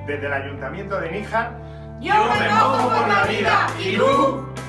Desde el Ayuntamiento de Níjar, ¡Yo me mojo por la vida! ¿Y tú?